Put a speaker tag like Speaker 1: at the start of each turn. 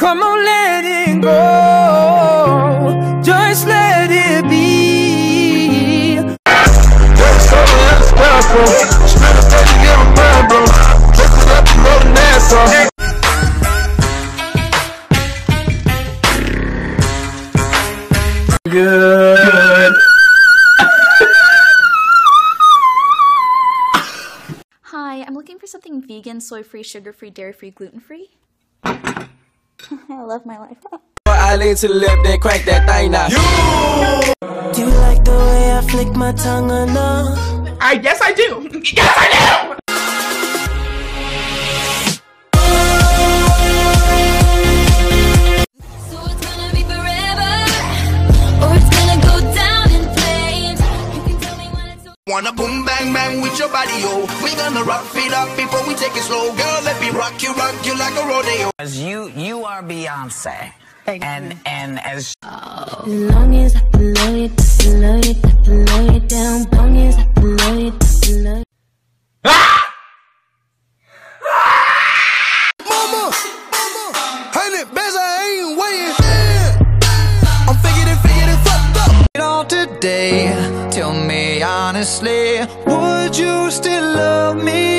Speaker 1: Come on, let it go. Just let it be. What's so special? Spend a day to get my mind, bro. Just it up and roll the ass off. Good.
Speaker 2: Hi, I'm looking for something vegan, soy-free, sugar-free, dairy-free, gluten-free. I love my life.
Speaker 1: I lean to the left, then crank that thing now.
Speaker 3: Do you like the way I flick my tongue or no?
Speaker 4: Yes, I do. Yes, I do.
Speaker 5: So it's gonna be forever, or it's gonna go down in flames. You can tell me when it's over.
Speaker 6: Wanna boom bang bang with your body, yo. We gonna rock feet up before we take it slow. Girl, let me rock you like a rodeo.
Speaker 7: As you are Beyonce. And as
Speaker 5: Long as I blow it, blow it, blow it down. Long as I blow it, blow it.
Speaker 6: Mama, 100 bands, I ain't waiting. I'm figured fucked up.
Speaker 3: On today, tell me honestly, would you still love me